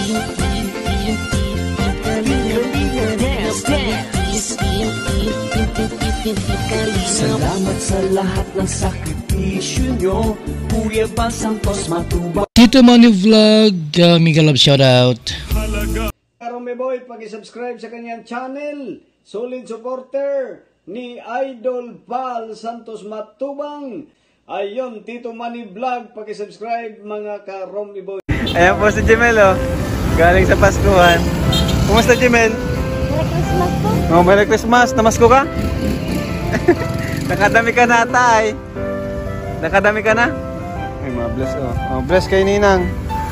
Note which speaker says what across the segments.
Speaker 1: Salamat sa lahat ng sakripisyo nyo, Kuya Bal Santos Matubang.
Speaker 2: Tito Manny Vlog, mega love shoutout.
Speaker 3: Karong Boy, pag-subscribe sa kanyang channel, solid supporter ni Idol Bal Santos Matubang. Ayon, Tito Manny Vlog, pag-subscribe mga Karong Boy.
Speaker 4: Ayan po si Jemel, oh. Galing sa Paskuhan. Kumusta, Jemel?
Speaker 5: Merry Christmas po.
Speaker 4: Oh, Merry Christmas. Namasko ka? Nakadami ka na, tay. Nakadami ka na? Ay, mga bless, oh. Oh, bless kay Ninang.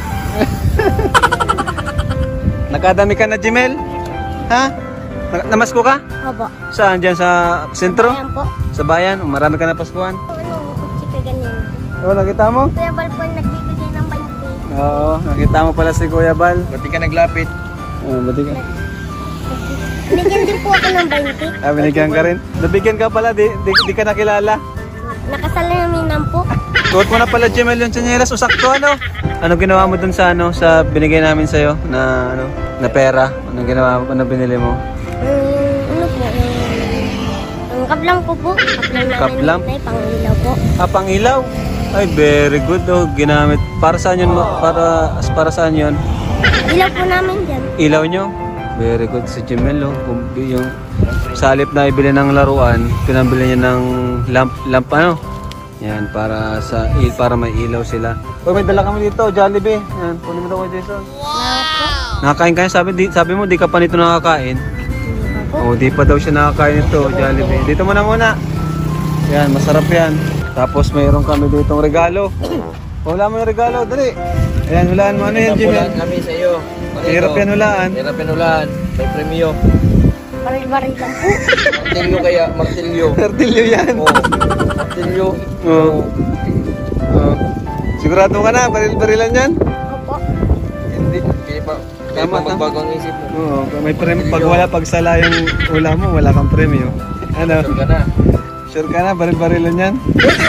Speaker 4: Nakadami ka na, Jemel? Ha? Namasko ka?
Speaker 5: Opo.
Speaker 4: Saan? Diyan sa sentro?
Speaker 5: Ayan po.
Speaker 4: Sa bayan? Oh, marami ka na Paskuhan?
Speaker 5: Ano, kutsika ganyan.
Speaker 4: Oh, nakita mo?
Speaker 5: Kuya Bal po nagbibigay ng 20.
Speaker 4: Oo, nakita mo pala si Kuya Bal. Ba't ka naglapit? Oh, ba't ka?
Speaker 5: Binigyan din po ako ng 20.
Speaker 4: Ah, binigyan ka rin? Nabigyan ka pala, di ka nakilala.
Speaker 5: Nakasalamin po.
Speaker 4: Suot mo na pala, Jemel, yung tsinelas o sakto, ano? Ano ginawa mo dun sa, ano, sa binigay namin sa'yo na, ano, na pera? Ano ginawa mo? Ano binili mo?
Speaker 5: Ano po? Ang kaplang ko po.
Speaker 4: Kaplang?
Speaker 5: Ay, pangilaw po.
Speaker 4: Ah, pangilaw? Ay, very good, oh. Ginamit. Para saan yun? Para saan yun?
Speaker 5: Ilaw po namin dyan.
Speaker 4: Ilaw nyo? Very good si Jemel, oh. Yung salip na ibili ng laruan, pinabili niya ng lamp ano? Yan, para may ilaw sila. Oh, may dala kami dito, Jollibee. Yan, kunin mo daw kay Jason.
Speaker 5: Wow.
Speaker 4: Nakakain ka, sabi mo di ka pa nito nakakain. Oh, di pa daw siya nakakain ito, Jollibee. Dito mo na muna. Yan, masarap yan. Tapos mayroon kami ditong regalo. Wala mo yung regalo, dali. Ayan, hulaan mo. Ano yan, Jemel?
Speaker 6: Kami sa iyo.
Speaker 4: Hirap yan hulaan.
Speaker 6: Hirap yan hulaan. May premyo.
Speaker 5: Baril-baril lang po.
Speaker 6: Martilyo kaya, martilyo.
Speaker 4: Martilyo yan.
Speaker 6: Oo. Martilyo.
Speaker 4: Oo. Sigurado ka na, baril-barilan yan?
Speaker 5: Opo.
Speaker 6: Hindi. Hindi pa. Kaya pa magbago ang isip mo.
Speaker 4: Oo, may premyo. Pag sala yung ulam mo, wala kang premyo. Ano?
Speaker 6: Sure ka na.
Speaker 4: Sure ka na, baril-barilan yan?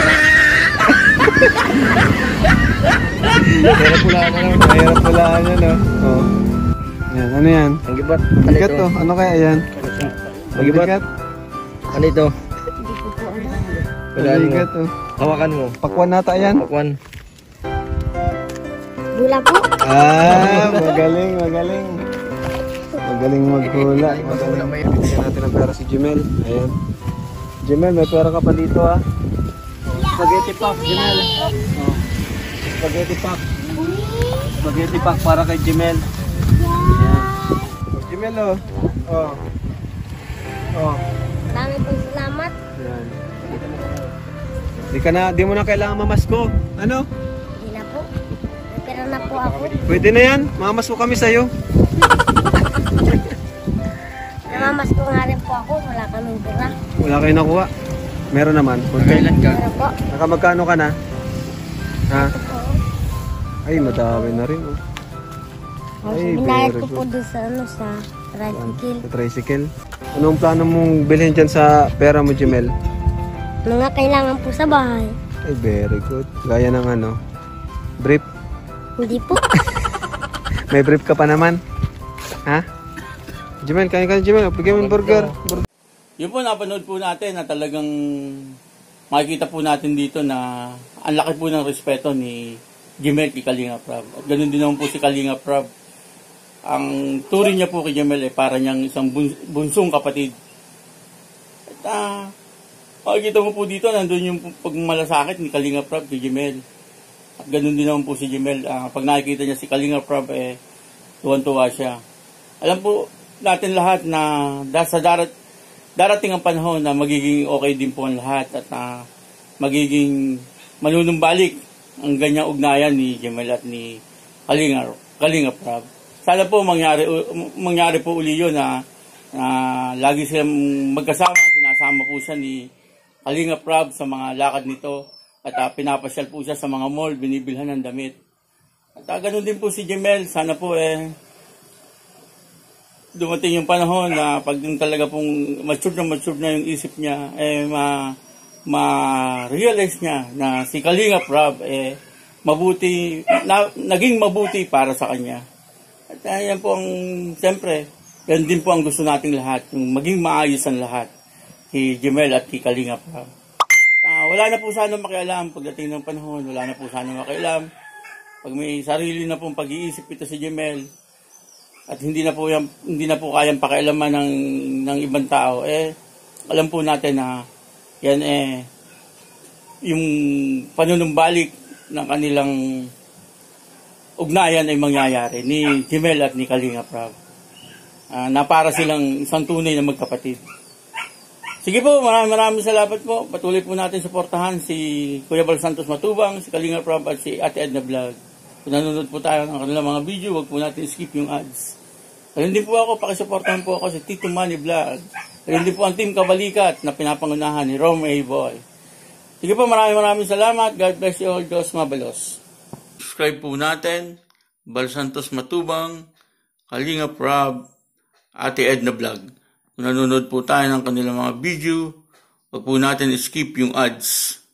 Speaker 4: Mahirap pulaan na lang. Mahirap pulaan yan, no? Oo. Yan, ano yan?
Speaker 6: Ang gibat.
Speaker 4: Mabigat to. Ano kaya yan? Mabigat?
Speaker 6: Ano ito?
Speaker 5: Hindi ko po alam.
Speaker 4: Mabigat, oh.
Speaker 6: Hawakan mo.
Speaker 4: Pakwan nata yan.
Speaker 6: Pakwan.
Speaker 5: Gula po.
Speaker 4: Ah, magaling, magaling. Magaling maghula. Magaling. Bigyan natin ng pera si Jemel. Ayan. Jemel, may pera ka pa dito, ha? Spaghetti pack, Jemel. Oh. Spaghetti pack. Spaghetti pack para kay Jemel. Jemel, oh. Oh. Oh.
Speaker 5: Dami pong salamat.
Speaker 4: Ayan. Di mo na kailangan mamasko. Ano?
Speaker 5: Hindi na po. May pera na po ako.
Speaker 4: Pwede na yan. Mamasko kami sa'yo.
Speaker 5: Namamas ko nga rin po ako. Wala kaming pera.
Speaker 4: Wala kayo nakuha. Meron naman.
Speaker 6: Kailan ka?
Speaker 5: Pero po.
Speaker 4: Nakamagkano ka na? Ha?
Speaker 5: Ito po.
Speaker 4: Ay, madami na rin, oh. Ay,
Speaker 5: Binayad
Speaker 4: very
Speaker 5: ko po
Speaker 4: good.
Speaker 5: doon sa ano sa tricycle.
Speaker 4: Sa tricycle. Anong plano mong bilhin dyan sa pera mo, Jemel?
Speaker 5: Mga kailangan po sa bahay.
Speaker 4: Ay, very good. Gaya ng ano? Brief?
Speaker 5: Hindi po.
Speaker 4: May brief ka pa naman? Ha? Jemel, kain ka na, Jemel. Bigyan mo yung burger.
Speaker 7: Yun po, napanood po natin na talagang makikita po natin dito na ang laki po ng respeto ni Jemel kay Kalinga Prab. At ganoon din naman po si Kalinga Prab. Ang turing niya po kay Jemel ay para niyang isang bunsong kapatid. At makikita mo po dito, nandun yung pagmalasakit ni Kalinga Prab kay Jemel. At ganoon din naman po si Jemel. Pag nakikita niya si Kalinga Prab, tuwan-tuwa siya. Alam po natin lahat na sa darating ang panahon na magiging okay din po ang lahat at magiging manunumbalik ang ganyang ugnayan ni Jemel at ni Kalinga Prab. Sana po mangyari po uli yun na lagi silang magkasama. Sinasama po siya ni Kalinga Prab sa mga lakad nito at pinapasyal po siya sa mga mall, binibilhan ng damit. At ganun din po si Jemel. Sana po dumating yung panahon na pag yung talaga pong mature na yung isip niya, ma-realize niya na si Kalinga Prab, naging mabuti para sa kanya. At yan po ang, siyempre, yan din po ang gusto nating lahat, yung maging maayos ang lahat, si Jemel at si Kalinga Prab. Wala na po sana makialam pagdating ng panahon, wala na po sana makialam. Pag may sarili na pong pag-iisip ito si Jemel, at hindi na po kayang pakialaman ng ibang tao, alam po natin na yan yung panunumbalik ng kanilang ugnayan ay mangyayari ni Jemel at ni Kalinga Prab. Na para silang isang tunay na magkapatid. Sige po, maraming salamat po. Patuloy po natin suportahan si Kuya Bal Santos Matubang, si Kalinga Prab at si Ate Edna Vlog. Kung nanonood po tayo ng kanilang mga video, huwag po natin skip yung ads. Ayun din po ako, pakisuportahan po ako si Tito Manny Vlog. Ayun din po ang Team Kabalikat na pinapangunahan ni Rome A. Boy. Sige po, maraming salamat. God bless you all. Diyos mabalos. Subscribe po natin, Bal Santos Matubang, Kalinga Prab, Ate Edna Vlog. Kung nanonood po tayo ng kanilang mga video, huwag po natin skip yung ads.